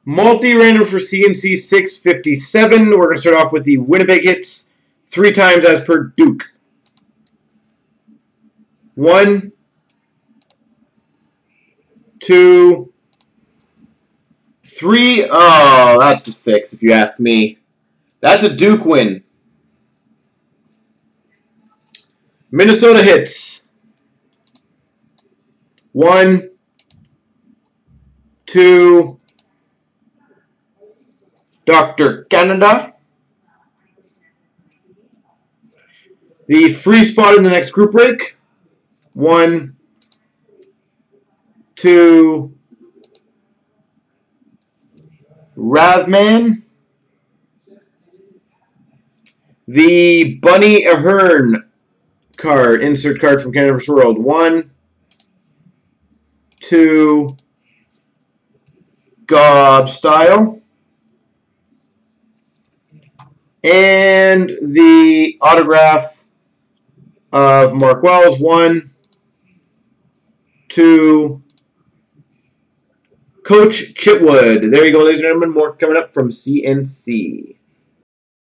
Multi-random for C&C 657. We're going to start off with the Winnipeg hits 3 times as per Duke. 1, 2, 3. Oh, that's a fix if you ask me. That's a Duke win. Minnesota hits. 1, 2, Dr. Canada. The free spot in the next group break. 1, 2, Ravman. The Bunny Ahern card, insert card from Canada vs. World. 1, 2, Gob Style. And the autograph of Mark Wells. 1, 2, Coach Chitwood. There you go, ladies and gentlemen. More coming up from C&C.